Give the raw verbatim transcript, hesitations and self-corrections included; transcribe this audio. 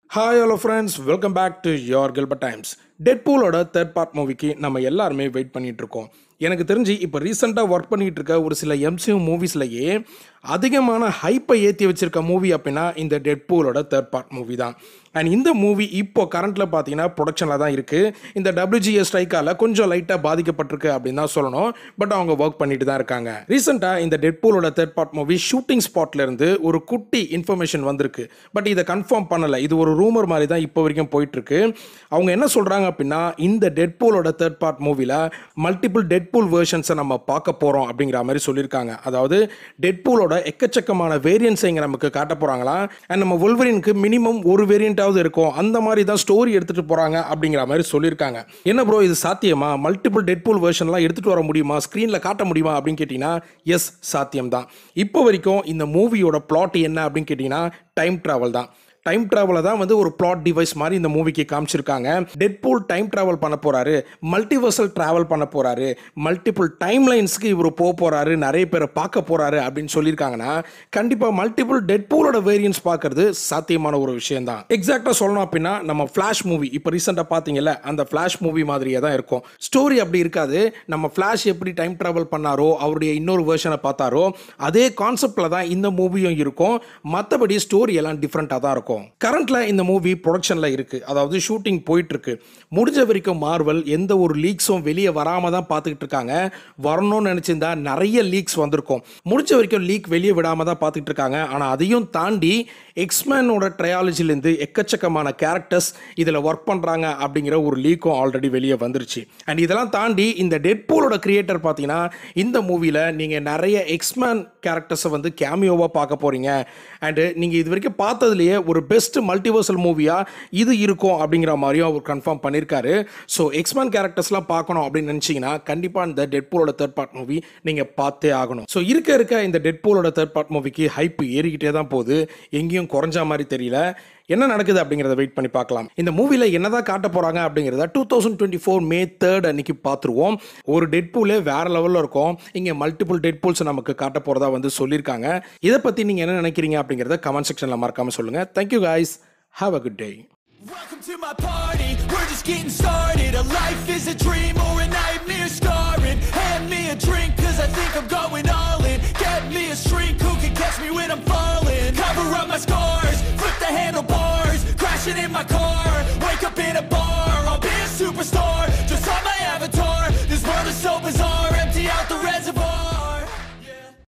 Hi hello friends, welcome back to your Gilbert Times. Deadpool ஓட third part மூவிக்கு நம்ம எல்லாருமே வெயிட் பண்ணிட்டு இருக்கோம். எனக்கு தெரிஞ்சு இப்போ ரீசெண்டாக ஒர்க் பண்ணிட்டு இருக்க ஒரு சில எம்சியூ மூவிஸ்லையே அதிகமான ஹைப்பை ஏற்றி வச்சிருக்க மூவி அப்படின்னா இந்த டெட்பூலோட தேர்ட் பார்ட் மூவி தான். அண்ட் இந்த மூவி இப்போ கரண்ட்டில் பார்த்தீங்கன்னா ப்ரொடக்ஷனில் தான் இருக்குது. இந்த டபிள்யூஜிஎஸ் ஸ்ட்ரைக்கால் கொஞ்சம் லைட்டாக பாதிக்கப்பட்டிருக்கு அப்படின்னு தான் சொல்லணும். பட் அவங்க ஒர்க் பண்ணிட்டு தான் இருக்காங்க. ரீசெண்டாக இந்த டெட்பூலோட தேர்ட் பார்ட் மூவி ஷூட்டிங் ஸ்பாட்லேருந்து ஒரு குட்டி இன்ஃபர்மேஷன் வந்திருக்கு. பட் இதை கன்ஃபார்ம் பண்ணலை. இது ஒரு ரூமர் மாதிரி தான் இப்போ வரைக்கும் போயிட்டுருக்கு. அவங்க என்ன சொல்கிறாங்க அப்படின்னா இந்த டெட்பூலோட தேர்ட் பார்ட் மூவியில் மல்டிபிள் டெட்பூல் வெர்ஷன்ஸை நம்ம பார்க்க போகிறோம் அப்படிங்கிற மாதிரி சொல்லியிருக்காங்க. அதாவது டெட்பூலோட எக்கச்சக்கமான வேரியன்ஸை இங்கே நமக்கு காட்ட போகிறாங்களா. அண்ட் நம்ம Wolverineக்கு மினிமம் ஒரு வேரியன்ட்டாவது இருக்கும். அந்த மாதிரி தான் ஸ்டோரி எடுத்துகிட்டு போகிறாங்க அப்படிங்கிற மாதிரி சொல்லியிருக்காங்க. என்ன ப்ரோ இது சாத்தியமா? மல்டிபிள் டெட்பூல் வெர்ஷன்லாம் எடுத்துகிட்டு வர முடியுமா? ஸ்க்ரீனில் காட்ட முடியுமா அப்படின்னு கேட்டிங்கன்னா எஸ், சாத்தியம் தான். இப்போ வரைக்கும் இந்த மூவியோட பிளாட் என்ன அப்படின்னு கேட்டிங்கன்னா டைம் ட்ராவல் தான். டைம் ட்ராவலை தான் வந்து ஒரு பிளாட் டிவைஸ் மாதிரி இந்த மூவிக்கு காமிச்சிருக்காங்க. டெட்பூல் டைம் ட்ராவல் பண்ண போறாரு, மல்டிவர்சல் டிராவல் பண்ண போறாரு, மல்டிபிள் டைம் லைன்ஸ்க்கு இவர் போக போறாரு, நிறைய பேரை பார்க்க போறாரு அப்படின்னு சொல்லியிருக்காங்கன்னா கண்டிப்பாக மல்டிபிள் டெட்பூலோட வேரியன்ஸ் பார்க்கறது சாத்தியமான ஒரு விஷயம் தான். எக்ஸாக்டாக சொல்லணும் அப்படின்னா நம்ம ஃப்ளாஷ் மூவி இப்போ ரீசெண்டாக பார்த்தீங்கல்ல, அந்த ஃப்ளாஷ் மூவி மாதிரியே தான் இருக்கும். ஸ்டோரி அப்படி இருக்காது. நம்ம ஃப்ளாஷ் எப்படி டைம் ட்ராவல் பண்ணாரோ, அவருடைய இன்னொரு வேர்ஷனை பார்த்தாரோ, அதே கான்செப்டில் தான் இந்த மூவியும் இருக்கும். மற்றபடி ஸ்டோரி எல்லாம் டிஃப்ரெண்ட்டாக தான் இருக்கும். கரண்ட்ல இந்த மூவி ப்ரொடக்ஷன்ல இருக்கு. அதாவது ஷூட்டிங் போயிட்டு இருக்கு. முடிஞ்ச வரைக்கும் மார்வல் எந்த ஒரு லீக்ஸும் வெளியே வராம தான் பார்த்துக்கிட்டு இருக்காங்க. வரணும்னு நினைச்சிருந்தா நிறைய லீக்ஸ் வந்திருக்கும். முடிஞ்ச வரைக்கும் லீக் வெளியே விடாம தான் பார்த்துக்கிட்டு இருக்காங்க. ஆனால் அதையும் தாண்டி எக்ஸ்மேனோட ட்ரையாலஜிலேருந்து எக்கச்சக்கமான கேரக்டர்ஸ் இதில் ஒர்க் பண்ணுறாங்க அப்படிங்கிற ஒரு லீக்கும் ஆல்ரெடி வெளியே வந்துருச்சு. அண்ட் இதெல்லாம் தாண்டி இந்த டெட்பூலோட கிரியேட்டர் பார்த்தீங்கன்னா இந்த மூவியில் நீங்கள் நிறைய எக்ஸ்மேன் கேரக்டர்ஸை வந்து கேமியோவாக பார்க்க போகிறீங்க. அண்டு நீங்கள் இது வரைக்கும் பார்த்ததுலேயே ஒரு பெஸ்ட் மல்டிவர்சல் மூவியாக இது இருக்கும் அப்படிங்கிற மாதிரியும் அவர் கன்ஃபார்ம் பண்ணியிருக்காரு. ஸோ எக்ஸ்மேன் கேரக்டர்ஸ்லாம் பார்க்கணும் அப்படின்னு நினச்சிங்கன்னா கண்டிப்பாக இந்த டெட்பூலோட தேர்ட் பார்ட் மூவி நீங்கள் பார்த்தே ஆகணும். ஸோ இருக்க இருக்க இந்த டெட்பூலோட தேர்ட் பார்ட் மூவிக்கு ஹைப் ஏறிக்கிட்டே தான் போகுது. எங்கேயும் குறைஞ்ச மாதிரி தெரியல. என்ன நடக்குது அப்படிங்கிறத வெயிட் பண்ணி பார்க்கலாம். இந்த மூவியில் என்னதான் காட்ட போறாங்க அப்படிங்கிறத two thousand twenty four May third அன்னைக்கு பார்த்துருவோம். ஒரு டெட்பூலே வேற லெவலில் இருக்கும். இங்கே மல்டிபிள் டெட்பூல்ஸ் நமக்கு காட்ட போறதா வந்து சொல்லியிருக்காங்க. இதை பற்றி நீங்கள் என்ன நினைக்கிறீங்க அப்படிங்கிறத கமெண்ட் செக்ஷனில் மறக்காம சொல்லுங்க. Thank you guys, have a good day. Welcome to my party, we're just getting started. A life is a dream or a nightmare scarring. Hand me a drink cause I think I'm going all in. Get me a shrink who can catch me when I'm falling. Cover up my scars.